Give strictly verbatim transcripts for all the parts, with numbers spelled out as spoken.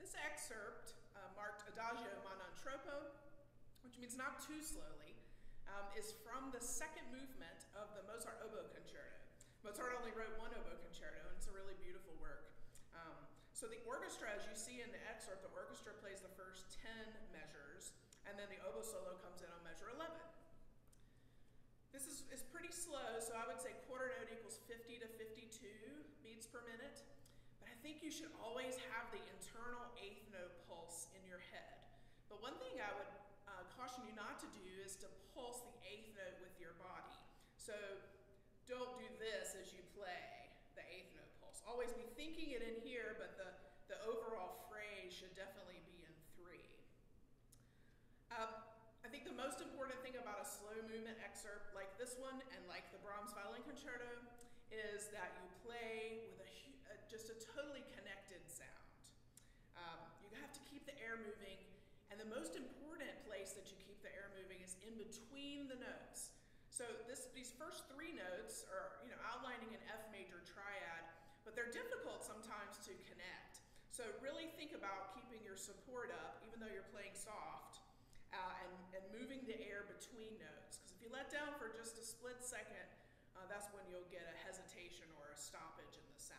This excerpt, uh, marked Adagio ma non troppo, which means not too slowly, um, is from the second movement of the Mozart Oboe Concerto. Mozart only wrote one oboe concerto, and it's a really beautiful work. Um, so the orchestra, as you see in the excerpt, the orchestra plays the first ten measures, and then the oboe solo comes in on measure eleven. This is, is pretty slow, so I would say quarter note equals fifty to fifty-two beats per minute. But I think you should always have the internal eighth note pulse in your head. But one thing I would uh, caution you not to do is to pulse the eighth note with your body. So don't do this as you play the eighth note pulse. Always be thinking it in here, but the, the overall phrase should definitely be in three. Um, I think the most important thing about a slow movement excerpt like this one and like the Brahms Violin Concerto is that you play with a, a, just a totally connected sound. Um, you have to keep the air moving, and the most important place that you keep the air moving is in between the notes. So this, these first three notes are, you know, outlining an F major triad, but they're difficult sometimes to connect. So really think about keeping your support up, even though you're playing soft, uh, and, and moving the air between notes. Because if you let down for just a split second, uh, that's when you'll get a hesitation or a stoppage in the sound.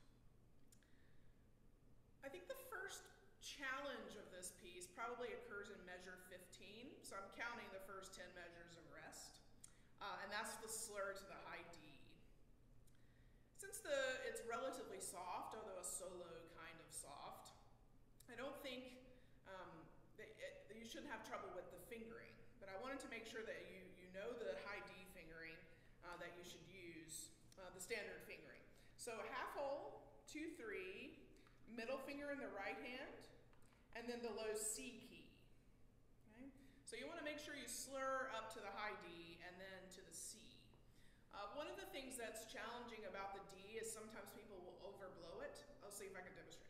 I think the first challenge of this piece probably occurs in measure fifteen. So I'm counting the first ten measures of rest. Uh, and that's the slur to the high D. Since the, it's relatively soft, although a solo kind of soft, I don't think um, that, it, that you shouldn't have trouble with the fingering. But I wanted to make sure that you, you know the high D fingering uh, that you should use, uh, the standard fingering. So half hole, two, three, middle finger in the right hand, and then the low C key. Okay? So you want to make sure you slur up to the high D and then to the C. Uh, one of the things that's challenging about the D is sometimes people will overblow it. I'll see if I can demonstrate.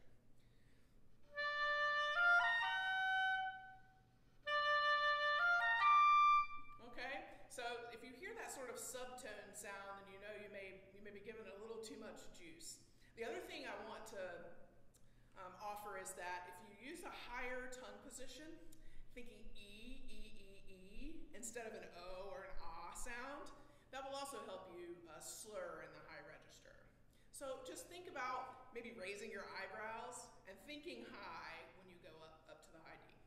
Okay, so if you hear that sort of subtone sound, then you know you may, you may be giving it a little too much juice. The other thing I want to um, offer is that if you use a higher tongue position, thinking E, E, E, E, instead of an O or an Ah sound, that will also help you uh, slur in the high register. So just think about maybe raising your eyebrows and thinking high when you go up, up to the high D.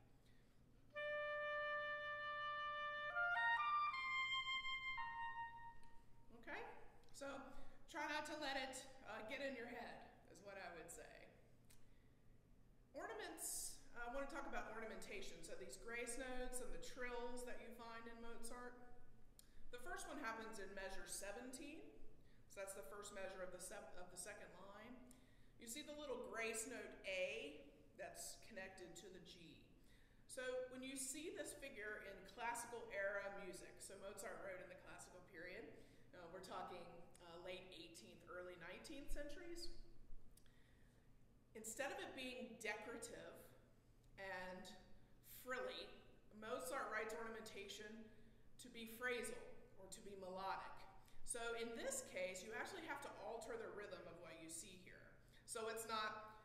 Okay, so try not to let it uh, get in your head, is what I would say. Ornaments, uh, I want to talk about ornamentation. So these grace notes and the trills that you find in Mozart. The first one happens in measure seventeen. So that's the first measure of the, of the second line. You see the little grace note A that's connected to the G. So when you see this figure in classical era music, so Mozart wrote in the classical period, uh, we're talking uh, late eighteenth, early nineteenth centuries. Instead of it being decorative and frilly, Mozart writes ornamentation to be phrasal or to be melodic. So in this case, you actually have to alter the rhythm of what you see here. So it's not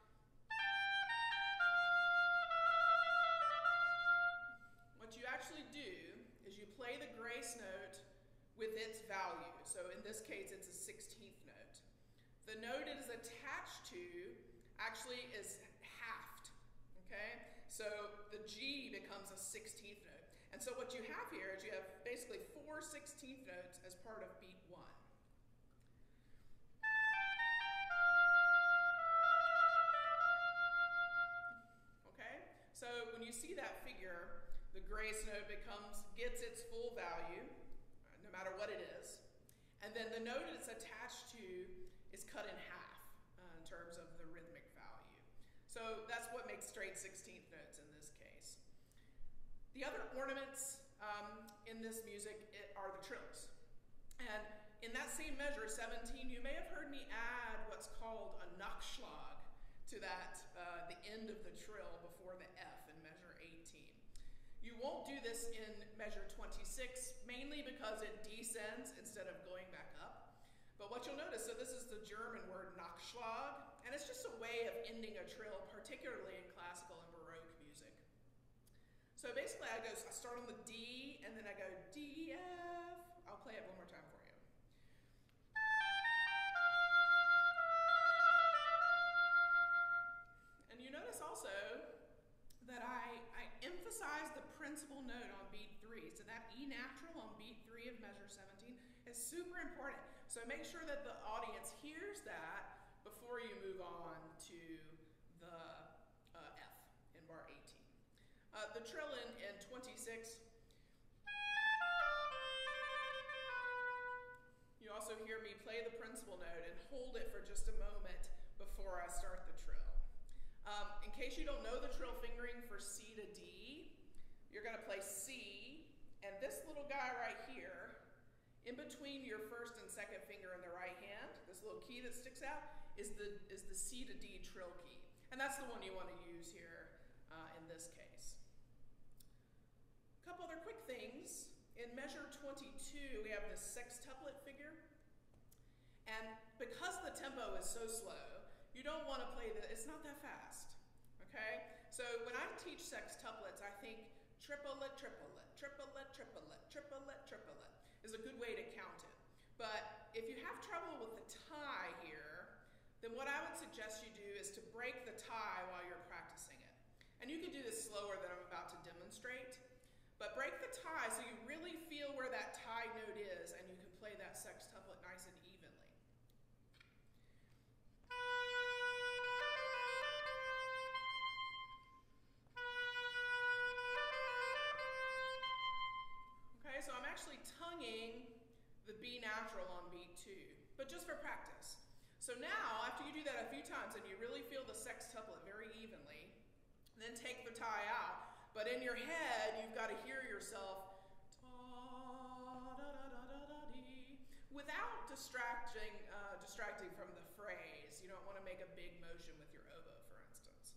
what you actually do is you play the grace note with its value. So in this case, it's a sixteenth note. The note it is attached to actually is halved, okay? So the G becomes a sixteenth note. And so what you have here is you have basically four sixteenth notes as part of beat one. Okay? So when you see that figure, the grace note becomes, gets its full value, no matter what it is. And then the note it's attached to is cut in half uh, in terms of the rhythmic value. So that's what makes straight sixteenth notes in this case. The other ornaments um, in this music it, are the trills. And in that same measure, seventeen, you may have heard me add what's called a Nachschlag to that, uh, the end of the trill before the F in measure eighteen. You won't do this in measure twenty-six, mainly because it descends instead of going back up. But what you'll notice, so this is the German word Nachschlag, and it's just a way of ending a trill, particularly in classical and Baroque music. So basically I go, I start on the D, and then I go D, F. I'll play it one more time for you. And you notice also that I, I emphasize the principal note on beat three. So that E natural on beat three of measure seventeen is super important. So make sure that the audience hears that before you move on to the uh, F in bar eighteen. Uh, the trill in, in twenty-six, you also hear me play the principal note and hold it for just a moment before I start the trill. Um, in case you don't know the trill fingering for C to D, you're going to play C, and this little guy right here, in between your first and second finger in the right hand, this little key that sticks out, is the, is the C to D trill key. And that's the one you want to use here uh, in this case. A couple other quick things. In measure twenty-two, we have this sextuplet figure. And because the tempo is so slow, you don't want to play the, it's not that fast, okay? So when I teach sextuplets, I think triplet, triplet, triplet, triplet, triplet, triplet is a good way to count it. But if you have trouble with the tie here, then what I would suggest you do is to break the tie while you're practicing it. And you can do this slower than I'm about to demonstrate, but break the tie so you really feel where that tie note is and you can play that sextuplet nice and evenly. Okay, so I'm actually tonguing the B natural on beat two, but just for practice. So now, after you do that a few times and you really feel the sextuplet very evenly, then take the tie out. But in your head, you've got to hear yourself without distracting, uh, distracting from the phrase. You don't want to make a big motion with your oboe, for instance.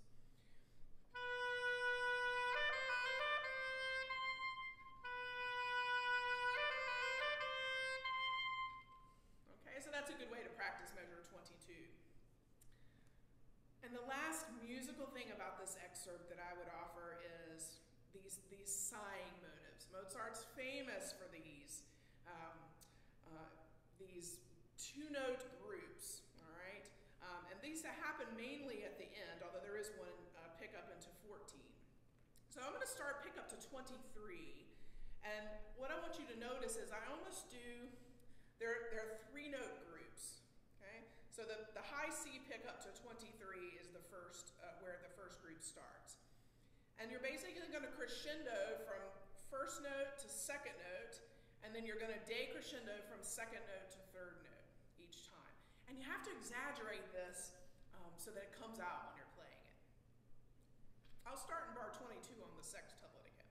Okay, so that's a good way to practice measure twenty-two. And the last musical thing about this excerpt that I would offer is these, these sighing motives. Mozart's famous for these, um, uh, these two-note groups, all right? Um, and these happen mainly at the end, although there is one uh, pickup into fourteen. So I'm going to start pickup to twenty-three, and what I want you to notice is I almost do, there, there are three-note groups, okay? So the, the high C pickup to twenty-three is the first, uh, where the first group starts. And you're basically going to crescendo from first note to second note, and then you're going to decrescendo from second note to third note each time. And you have to exaggerate this um, so that it comes out when you're playing it. I'll start in bar twenty-two on the sextuplet again.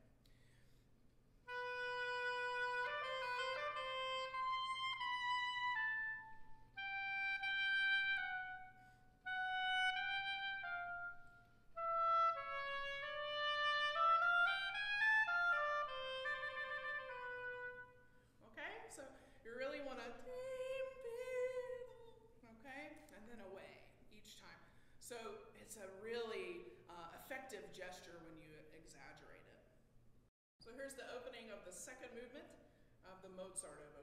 So you really want to, okay, and then away each time. So it's a really uh, effective gesture when you exaggerate it. So here's the opening of the second movement of the Mozart Oboe.